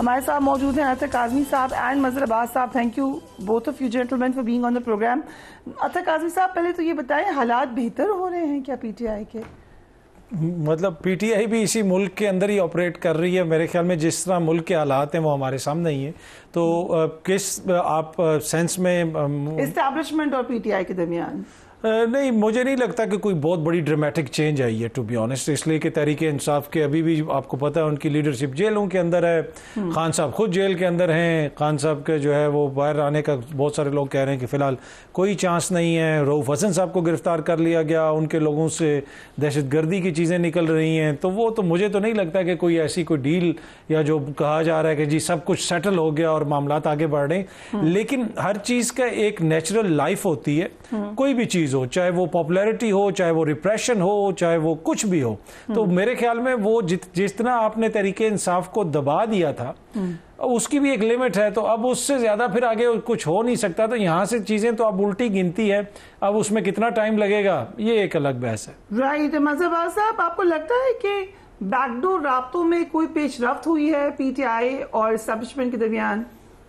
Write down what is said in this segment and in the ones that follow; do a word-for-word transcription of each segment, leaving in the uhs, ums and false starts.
ہمارے ساتھ موجود ہیں اطہر کاظمی صاحب and Mazhar Abbas sahab. Thank you both of you gentleman for being on the program. Athar Kazmi sahab پہلے تو یہ بتائیں حالات بہتر ہو رہے ہیں کیا پی ٹی آئی کے؟ مطلب پی ٹی آئی بھی اسی ملک کے اندر ہی آپریٹ کر رہی ہے. میرے خیال میں جس طرح ملک کے حالات ہیں وہ ہمارے سامنے ہی ہیں. تو کس آپ سینس میں اسٹیبلشمنٹ اور پی ٹی آئی کے درمیان نہیں، مجھے نہیں لگتا کہ کوئی بہت بڑی ڈرامیٹک چینج آئی ہے ٹو بی آنیسٹ. اس لیے کہ تحریک انصاف کے ابھی بھی آپ کو پتہ ہے ان کی لیڈرشپ جیلوں کے اندر ہے. خان صاحب خود جیل کے اندر ہیں. خان صاحب کے جو ہے وہ باہر آنے کا بہت سارے لوگ کہہ رہے ہیں کہ فی الحال کوئی چانس نہیں ہے. رؤوف حسن صاحب کو گرفتار کر لیا گیا، ان کے لوگوں سے دہشت گردی کی چیزیں نکل رہی ہیں. تو وہ تو مجھے تو نہیں لگتا کہ کوئی ایسی کوئی ڈیل یا جو کہا جا رہا ہے کہ جی سب کچھ سیٹل ہو گیا اور معاملات آگے بڑھ رہے ہیں. لیکن ہر چیز کا ایک نیچرل لائف ہوتی ہے. کوئی بھی چیز ہو، چاہے وہ پاپولیرٹی ہو، چاہے وہ ریپریشن ہو، چاہے وہ کچھ بھی ہو. تو میرے خیال میں وہ جس طرح آپ نے تحریک انصاف کو دبا دیا تھا اس کی بھی ایک لیمٹ ہے. تو اب اس سے زیادہ پھر آگے کچھ ہو نہیں سکتا. تو یہاں سے چیزیں تو اب الٹی گنتی ہے. اب اس میں کتنا ٹائم لگے گا یہ ایک الگ بحث ہے. رائٹ. مظہر صاحب آپ کو لگتا ہے کہ بیک ڈور رابطوں میں کوئی پیش رفت ہوئی ہے پی ٹی آئی اور اسٹیبلشمنٹ کے درمیان؟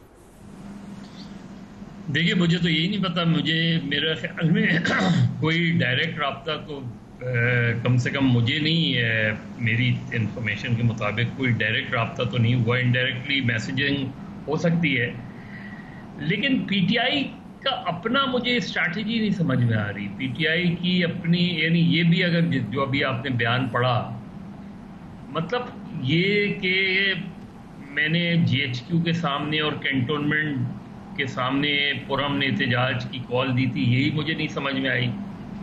دیکھیے مجھے تو یہی نہیں پتا. مجھے میرے خیال میں کوئی ڈائریکٹ رابطہ تو کم سے کم مجھے نہیں ہے، میری انفارمیشن کے مطابق کوئی ڈائریکٹ رابطہ تو نہیں ہوا. انڈائریکٹلی میسیجنگ ہو سکتی ہے. لیکن پی ٹی آئی کا اپنا مجھے اسٹریٹجی نہیں سمجھ میں آ رہی. پی ٹی آئی کی اپنی، یعنی یہ بھی اگر جو ابھی آپ نے بیان پڑھا، مطلب یہ کہ میں نے جی ایچ کیو کے سامنے اور کینٹونمنٹ کے سامنے پرامن احتجاج کی کال دی تھی، یہی مجھے نہیں سمجھ میں آئی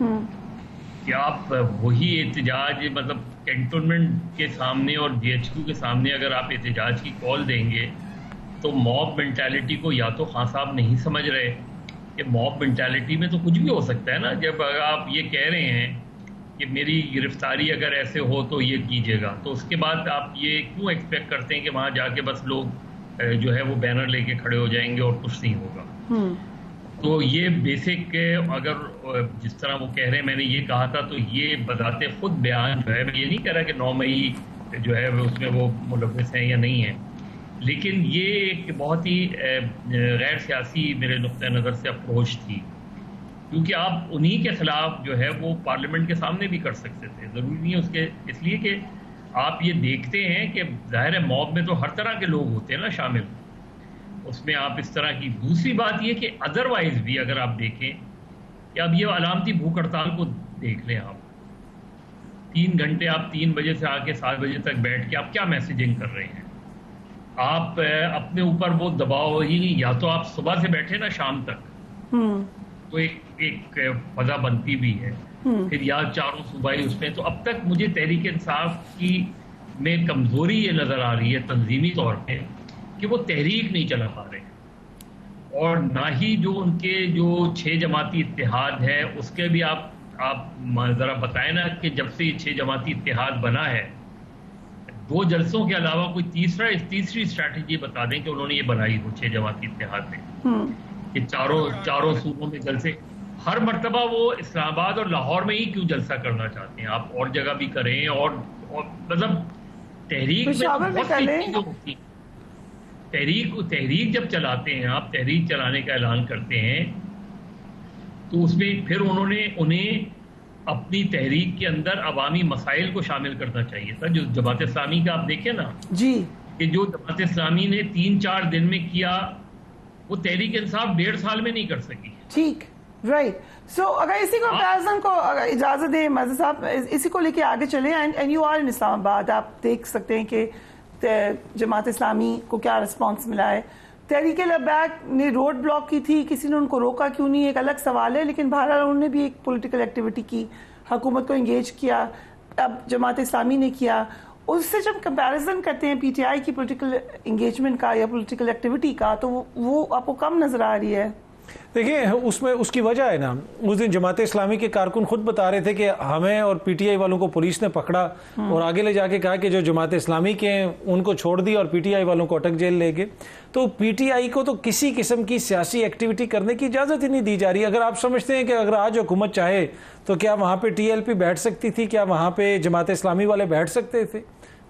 کہ آپ وہی احتجاج مطلب کینٹونمنٹ کے سامنے اور جی ایچ کیو کے سامنے اگر آپ احتجاج کی کال دیں گے تو موب مینٹیلٹی کو یا تو خان صاحب نہیں سمجھ رہے کہ موب مینٹیلٹی میں تو کچھ بھی ہو سکتا ہے نا. جب آپ یہ کہہ رہے ہیں کہ میری گرفتاری اگر ایسے ہو تو یہ کیجیے گا، تو اس کے بعد آپ یہ کیوں ایکسپیکٹ کرتے ہیں کہ وہاں جا کے بس لوگ جو ہے وہ بینر لے کے کھڑے ہو جائیں گے اور کچھ نہیں ہوگا. تو یہ بیسک اگر جس طرح وہ کہہ رہے ہیں، میں نے یہ کہا تھا، تو یہ بذات خود بیان جو ہے، میں یہ نہیں کہہ رہا کہ نو مئی جو ہے اس میں وہ ملوث ہیں یا نہیں ہیں، لیکن یہ ایک بہت ہی غیر سیاسی میرے نقطۂ نظر سے اپروچ تھی. کیونکہ آپ انہی کے خلاف جو ہے وہ پارلیمنٹ کے سامنے بھی کر سکتے تھے. ضروری نہیں ہے اس کے، اس لیے کہ آپ یہ دیکھتے ہیں کہ ظاہر ہے موب میں تو ہر طرح کے لوگ ہوتے ہیں نا شامل، اس میں آپ اس طرح کی. دوسری بات یہ کہ ادروائز بھی اگر آپ دیکھیں کہ اب یہ علامتی بھوک ہڑتال کو دیکھ لیں، آپ تین گھنٹے آپ تین بجے سے آ کے سات بجے تک بیٹھ کے آپ کیا میسیجنگ کر رہے ہیں. آپ اپنے اوپر وہ دباؤ ہی نہیں، یا تو آپ صبح سے بیٹھے نا شام تک تو ایک ایک فضا بنتی بھی ہے، پھر یا چاروں صوبائی اس میں. تو اب تک مجھے تحریک انصاف کی میں کمزوری یہ نظر آ رہی ہے تنظیمی طور پہ کہ وہ تحریک نہیں چلا پا رہے، اور نہ ہی جو ان کے جو چھ جماعتی اتحاد ہے اس کے بھی آپ آپ ذرا بتائیں نا کہ جب سے یہ چھ جماعتی اتحاد بنا ہے، دو جلسوں کے علاوہ کوئی تیسرا تیسری اسٹریٹجی بتا دیں کہ انہوں نے یہ بنائی ہو چھ جماعتی اتحاد میں کہ چاروں چاروں صوبوں میں جلسے. ہر مرتبہ وہ اسلام آباد اور لاہور میں ہی کیوں جلسہ کرنا چاہتے ہیں؟ آپ اور جگہ بھی کریں. اور مطلب تحریک میں بہت سی چیزیں ہوتی ہیں. تحریک تحریک جب چلاتے ہیں آپ، تحریک چلانے کا اعلان کرتے ہیں تو اس میں پھر انہوں نے انہیں اپنی تحریک کے اندر عوامی مسائل کو شامل کرنا چاہیے تھا. جو جماعت اسلامی کا آپ دیکھیں نا جی کہ جو جماعت اسلامی نے تین چار دن میں کیا وہ تحریک انصاف ڈیڑھ سال میں نہیں کر سکی. ٹھیک، رائٹ. سو اگر اسی کو کمپیرزن کو اگر اجازت دیں مظہر صاحب، اسی کو لے کے آگے چلیں. And you are in Islamabad, آپ دیکھ سکتے ہیں کہ جماعت اسلامی کو کیا رسپانس ملا ہے. تحریک لبیک نے روڈ بلاک کی تھی، کسی نے ان کو روکا کیوں نہیں ایک الگ سوال ہے، لیکن بہرحال انہوں نے بھی ایک پولیٹیکل ایکٹیویٹی کی، حکومت کو انگیج کیا. اب جماعت اسلامی نے کیا. اس سے جب کمپیریزن کرتے ہیں پی ٹی آئی کی پولیٹیکل انگیجمنٹ کا یا پولیٹیکل ایکٹیویٹی کا، تو وہ آپ کو کم نظر آ رہی ہے. دیکھیں اس میں اس کی وجہ ہے نا، اس دن جماعت اسلامی کے کارکن خود بتا رہے تھے کہ ہمیں اور پی ٹی آئی والوں کو پولیس نے پکڑا اور آگے لے جا کے کہا کہ جو جماعت اسلامی کے ہیں ان کو چھوڑ دی اور پی ٹی آئی والوں کو اٹک جیل لے گئے. تو پی ٹی آئی کو تو کسی قسم کی سیاسی ایکٹیویٹی کرنے کی اجازت ہی نہیں دی جا رہی. اگر آپ سمجھتے ہیں کہ اگر آج حکومت چاہے تو کیا وہاں پہ ٹی ایل پی بیٹھ سکتی تھی؟ کیا وہاں پہ جماعت اسلامی والے بیٹھ سکتے تھے؟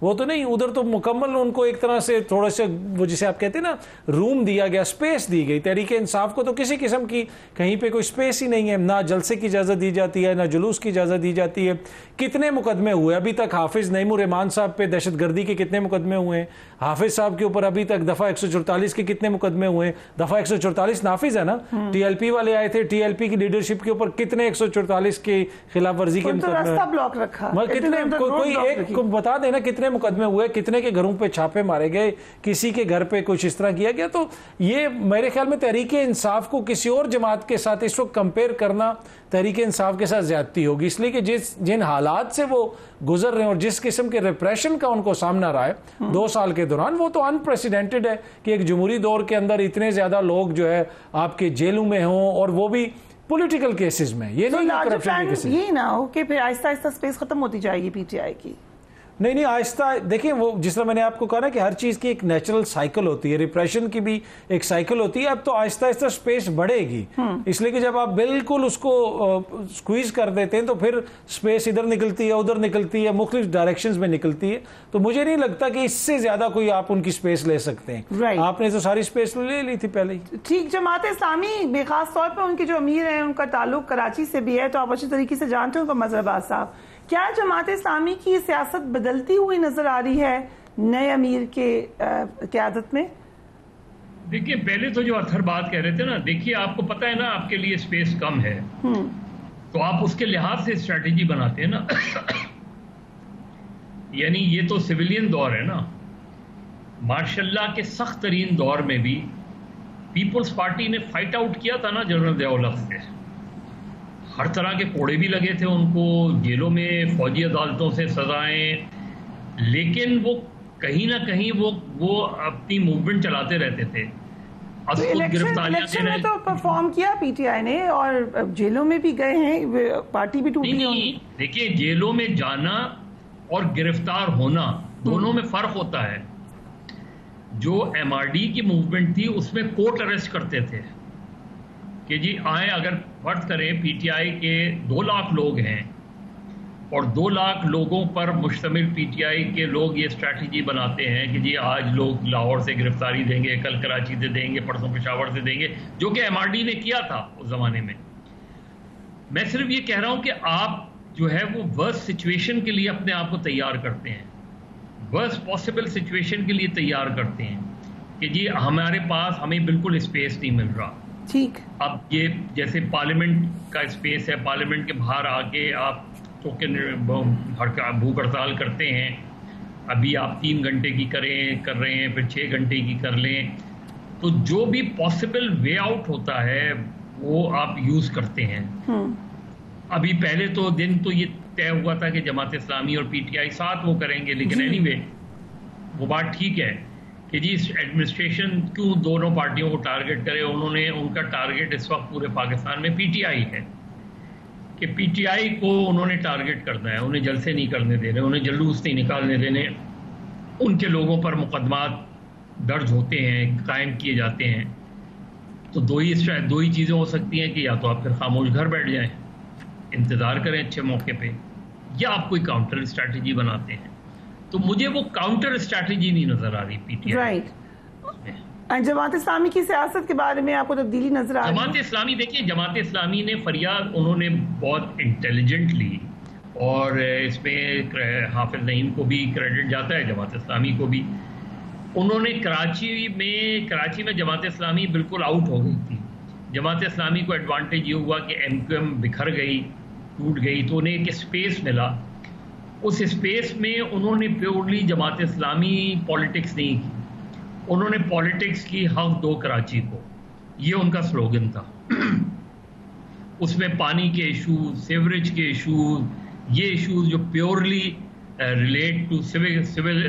وہ تو نہیں, ادھر تو مکمل ان کو ایک طرح سے تھوڑا سا وہ جسے آپ کہتے ہیں نا روم دیا گیا, سپیس دی گئی. تحریک انصاف کو تو کسی قسم کی کہیں پہ کوئی سپیس ہی نہیں ہے, نہ جلسے کی اجازت دی جاتی ہے, نہ جلوس کی اجازت دی جاتی ہے. کتنے مقدمے ہوئے ابھی تک, حافظ نعیم الرحمان صاحب پہ دہشت گردی کے کتنے مقدمے ہوئے ہیں, حافظ صاحب کے اوپر ابھی تک دفعہ ایک سو چورتالیس کے کتنے مقدمے ہوئے ہیں. دفعہ ایک سو چورتالیس نافذ ہے نا, ٹی ایل پی والے آئے تھے, ٹی ایل پی کی لیڈرشپ کے اوپر کتنے ایک سو چورتالیس کی خلاف ورزی کے مقدمے, کتنے کوئی ایک بتا دینا کتنے مقدمے ہوئے, کتنے کے گھروں پہ چھاپے مارے گئے, کسی کے گھر پہ کچھ اس طرح کیا گیا. تو یہ میرے خیال میں تحریک انصاف کو کسی اور جماعت کے ساتھ اس وقت کمپیئر کرنا تحریک انصاف کے ساتھ زیادتی ہوگی, اس لیے کہ جس جن حالات سے وہ گزر رہے ہیں اور جس قسم کے ریپریشن کا ان کو سامنا رہا ہے دو سال کے دوران, وہ تو انپریسیڈنٹڈ ہے کہ ایک جمہوری دور کے اندر اتنے زیادہ لوگ جو ہے آپ کے جیلوں میں ہوں, اور وہ بھی پولیٹیکل کیسز میں. یہ نہیں کرپشن کے کیسز, یہ نہ ہو کہ پھر آہستہ آہستہ سپیس ختم ہوتی جائے گی پی ٹی آئی کی. نہیں نہیں آہستہ دیکھیں, وہ جس طرح میں نے آپ کو کہا نا کہ ہر چیز کی ایک نیچرل سائیکل ہوتی ہے, ریپریشن کی بھی ایک سائیکل ہوتی ہے. اب تو آہستہ آہستہ سپیس بڑھے گی, اس لیے کہ جب آپ بالکل اس کو سکویز کر دیتے ہیں تو پھر سپیس ادھر نکلتی ہے, ادھر نکلتی ہے, مختلف ڈائریکشنز میں نکلتی ہے. تو مجھے نہیں لگتا کہ اس سے زیادہ کوئی آپ ان کی سپیس لے سکتے ہیں. آپ نے تو ساری سپیس لے لی تھی پہلے ہی. ٹھیک, جماعت اسلامی بے خاص طور پہ ان کے جو امیر ہیں ان کا تعلق کراچی سے بھی ہے, تو آپ اچھی طریقے سے جانتے ہیں مظہر عباس صاحب. کیا جماعت اسلامی کی سیاست بدلتی ہوئی نظر آ رہی ہے نئے امیر کے قیادت میں؟ دیکھیے, پہلے تو جو اطہر بات کہہ رہے تھے نا, دیکھیے آپ کو پتہ ہے نا آپ کے لیے سپیس کم ہے, تو آپ اس کے لحاظ سے اسٹریٹجی بناتے ہیں نا. یعنی یہ تو سویلین دور ہے نا, ماشاء اللہ کے سخت ترین دور میں بھی پیپلز پارٹی نے فائٹ آؤٹ کیا تھا نا جنرل ضیاء الحق سے. ہر طرح کے کوڑے بھی لگے تھے ان کو, جیلوں میں فوجی عدالتوں سے سزائیں, لیکن وہ کہیں نہ کہیں وہ وہ اپنی موومنٹ چلاتے رہتے تھے. الیکشن میں تو پرفارم کیا پی ٹی آئی نے, اور جیلوں میں بھی گئے ہیں, پارٹی بھی ٹوٹی. نہیں, دیکھیے جیلوں میں جانا اور گرفتار ہونا دونوں میں فرق ہوتا ہے. جو ایم آر ڈی کی موومنٹ تھی اس میں کورٹ اریسٹ کرتے تھے کہ جی آئیں, اگر فرض کریں پی ٹی آئی کے دو لاکھ لوگ ہیں اور دو لاکھ لوگوں پر مشتمل پی ٹی آئی کے لوگ یہ اسٹریٹجی بناتے ہیں کہ جی آج لوگ لاہور سے گرفتاری دیں گے, کل کراچی سے دیں گے, پرسوں پشاور سے دیں گے, جو کہ ایم آر ڈی نے کیا تھا اس زمانے میں. میں صرف یہ کہہ رہا ہوں کہ آپ جو ہے وہ ورسٹ سچویشن کے لیے اپنے آپ کو تیار کرتے ہیں, ورسٹ پاسبل سچویشن کے لیے تیار کرتے ہیں کہ جی ہمارے پاس ہمیں بالکل اسپیس نہیں مل رہا. ٹھیک, اب یہ جیسے پارلیمنٹ کا اسپیس ہے, پارلیمنٹ کے باہر آ کے آپ ٹوکن بھوک ہڑتال کرتے ہیں, ابھی آپ تین گھنٹے کی کریں کر رہے ہیں, پھر چھ گھنٹے کی کر لیں, تو جو بھی پاسبل وے آؤٹ ہوتا ہے وہ آپ یوز کرتے ہیں. ابھی پہلے تو دن تو یہ طے ہوا تھا کہ جماعت اسلامی اور پی ٹی آئی ساتھ وہ کریں گے, لیکن اینی وے وہ بات ٹھیک ہے کہ جی ایڈمنسٹریشن کیوں دونوں پارٹیوں کو ٹارگٹ کرے. انہوں نے ان کا ٹارگٹ اس وقت پورے پاکستان میں پی ٹی آئی ہے کہ پی ٹی آئی کو انہوں نے ٹارگٹ کرنا ہے, انہیں جلسے نہیں کرنے دینے, انہیں جلوس نہیں نکالنے دینے, ان کے لوگوں پر مقدمات درج ہوتے ہیں, قائم کیے جاتے ہیں. تو دو ہی دو ہی چیزیں ہو سکتی ہیں کہ یا تو آپ پھر خاموش گھر بیٹھ جائیں, انتظار کریں اچھے موقع پہ, یا آپ کوئی کاؤنٹر اسٹریٹجی بناتے ہیں. تو مجھے وہ کاؤنٹر اسٹریٹجی نہیں نظر آ رہی P T I. Right, Jamaat Islami کی سیاست کے بارے میں آپ کو تبدیلی نظر آ رہی ہے؟ جماعت اسلامی دیکھیے, جماعت اسلامی نے فریاد انہوں نے بہت انٹیلیجنٹلی, اور اس میں حافظ نعیم کو بھی کریڈٹ جاتا ہے, جماعت اسلامی کو بھی, انہوں نے کراچی میں کراچی میں جماعت اسلامی بالکل آؤٹ ہو گئی تھی. جماعت اسلامی کو ایڈوانٹیج یہ ہوا کہ ایم کیو ایم بکھر گئی, ٹوٹ گئی, تو انہیں ایک اسپیس ملا. اس اسپیس میں انہوں نے پیورلی جماعت اسلامی پالیٹکس نہیں کی, انہوں نے پالیٹکس کی حق دو کراچی کو, یہ ان کا سلوگن تھا. اس میں پانی کے ایشوز, سیوریج کے ایشوز, یہ ایشوز جو purely relate to civil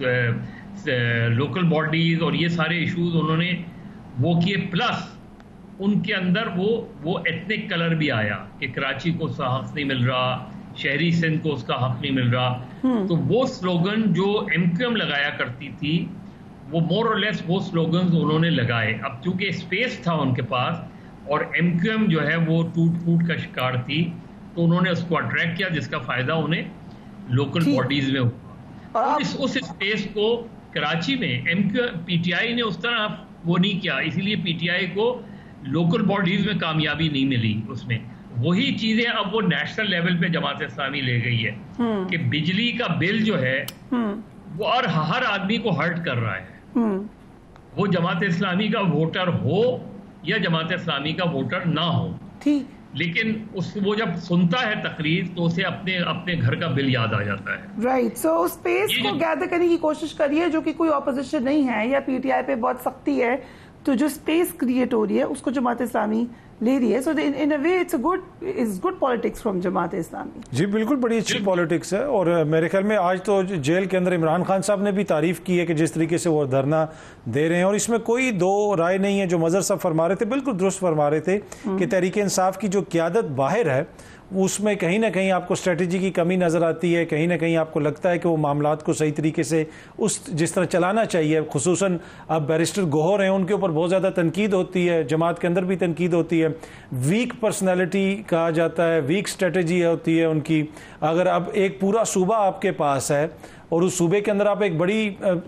local bodies, اور یہ سارے ایشوز انہوں نے وہ کیے. پلس ان کے اندر وہ وہ ایتھنک کلر بھی آیا کہ کراچی کو اس کا حق نہیں مل رہا, شہری سندھ کو اس کا حق نہیں مل رہا. تو وہ سلوگن جو ایم کیو ایم لگایا کرتی تھی, وہ مور اور لیس وہ سلوگنز انہوں نے لگائے. اب چونکہ اسپیس تھا ان کے پاس اور ایم کیو ایم جو ہے وہ ٹوٹ پھوٹ کا شکار تھی, تو انہوں نے اس کو اٹریکٹ کیا, جس کا فائدہ انہیں لوکل باڈیز میں ہوا. اس اس اسپیس کو کراچی میں M Q P T I نے اس طرح وہ نہیں کیا، اسی لیے پی ٹی آئی کو لوکل باڈیز میں کامیابی نہیں ملی اس میں. وہی چیزیں اب وہ نیشنل لیول پہ جماعت اسلامی لے گئی ہے کہ بجلی کا بل جو ہے وہ اور ہر آدمی کو ہرٹ کر رہا ہے. وہ جماعت اسلامی کا ووٹر ہو یا جماعت اسلامی کا ووٹر نہ ہو، لیکن اس وہ جب سنتا ہے تقریر تو اسے اپنے اپنے گھر کا بل یاد آ جاتا ہے. رائٹ. سو اس اسپیس کو گیدر کرنے کی کوشش کریے جو کہ کوئی اپوزیشن نہیں ہے یا پی ٹی آئی پہ بہت سختی ہے، تو جو اسپیس کریٹ ہو رہی ہے اس کو جماعت اسلامی لے رہی ہے. So in a way it's good it's good politics from Jamaat Islami. جی بالکل بڑی اچھی پالیٹکس ہے. اور میرے خیال میں آج تو جیل کے اندر عمران خان صاحب نے بھی تعریف کی ہے کہ جس طریقے سے وہ دھرنا دے رہے ہیں، اور اس میں کوئی دو رائے نہیں ہے. جو مظہر صاحب فرما رہے تھے بالکل درست فرما رہے تھے کہ تحریک انصاف کی جو قیادت باہر ہے اس میں کہیں نہ کہیں آپ کو اسٹریٹجی کی کمی نظر آتی ہے، کہیں نہ کہیں آپ کو لگتا ہے کہ وہ معاملات کو صحیح طریقے سے اس جس طرح چلانا چاہیے. خصوصاً اب بیرسٹر گوہر ہیں، ان کے اوپر بہت زیادہ تنقید ہوتی ہے، جماعت کے اندر بھی تنقید ہوتی ہے. ویک پرسنالٹی کہا جاتا ہے، ویک اسٹریٹجی ہوتی ہے ان کی. اگر اب ایک پورا صوبہ آپ کے پاس ہے اور اس صوبے کے اندر آپ ایک بڑی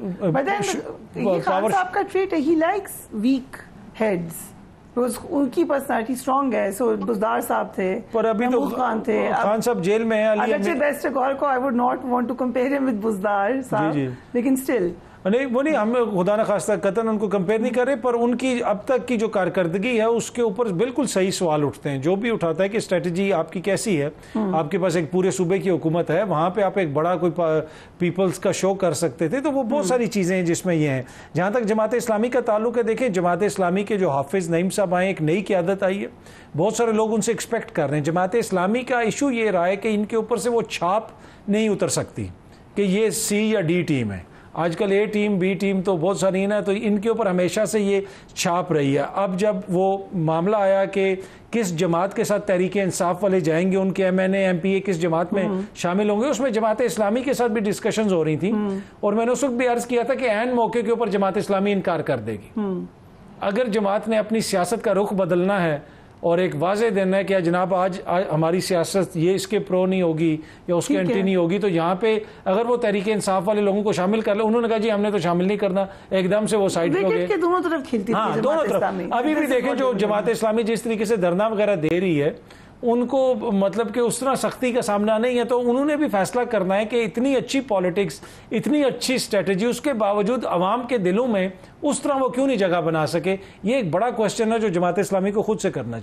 خان صاحب کا ٹریٹ ہے، ہی لائکس ویک ہیڈز. ان کی پرسنالٹی اسٹرانگ ہے. سو بزدار صاحب تھے، پر ابھی تو خان تھے، خان صاحب جیل میں ہیں. اگرچہ بیرسٹر گوہر کو I would not want to compare ہم ود بزدار صاحب، لیکن اسٹل نہیں وہ نہیں، ہم خدا نخواستہ قطعاً ان کو کمپیئر نہیں کر رہے، پر ان کی اب تک کی جو کارکردگی ہے اس کے اوپر بالکل صحیح سوال اٹھتے ہیں. جو بھی اٹھاتا ہے کہ اسٹریٹجی آپ کی کیسی ہے، آپ کے پاس ایک پورے صوبے کی حکومت ہے، وہاں پہ آپ ایک بڑا کوئی پیپلز کا شو کر سکتے تھے. تو وہ بہت ساری چیزیں ہیں جس میں یہ ہیں. جہاں تک جماعت اسلامی کا تعلق ہے، دیکھیں جماعت اسلامی کے جو حافظ نعیم صاحب آئے، ایک نئی قیادت آئی ہے، بہت سارے لوگ ان سے ایکسپیکٹ کر رہے ہیں. جماعت اسلامی کا ایشو یہ رہا ہے کہ ان کے اوپر سے وہ چھاپ نہیں اتر سکتی کہ یہ سی یا ڈی ٹیم ہے. آج کل اے ٹیم بی ٹیم تو بہت ساری ہیں نا، تو ان کے اوپر ہمیشہ سے یہ چھاپ رہی ہے. اب جب وہ معاملہ آیا کہ کس جماعت کے ساتھ تحریک انصاف والے جائیں گے، ان کے M N A M P A کس جماعت میں شامل ہوں گے، اس میں جماعت اسلامی کے ساتھ بھی ڈسکشنز ہو رہی تھیں. اور میں نے اس وقت بھی عرض کیا تھا کہ عین موقع کے اوپر جماعت اسلامی انکار کر دے گی. اگر جماعت نے اپنی سیاست کا رخ بدلنا ہے اور ایک واضح دینا ہے کہ جناب آج ہماری سیاست یہ اس کے پرو نہیں ہوگی یا اس کے انٹی نہیں ہوگی، تو یہاں پہ اگر وہ تحریک انصاف والے لوگوں کو شامل کر لیں، انہوں نے کہا جی ہم نے تو شامل نہیں کرنا، ایک دم سے وہ سائڈ ہو گئے. دونوں طرف کھیلتی ہاں دونوں طرف. ابھی بھی دیکھیں جو جماعت اسلامی جس طریقے سے دھرنا وغیرہ دے رہی ہے، ان کو مطلب کہ اس طرح سختی کا سامنا نہیں ہے. تو انہوں نے بھی فیصلہ کرنا ہے کہ اتنی اچھی پالیٹکس، اتنی اچھی اسٹریٹجی، اس کے باوجود عوام کے دلوں میں اس طرح وہ کیوں نہیں جگہ بنا سکے. یہ ایک بڑا کوشچن ہے جو جماعت اسلامی کو خود سے کرنا چاہیے.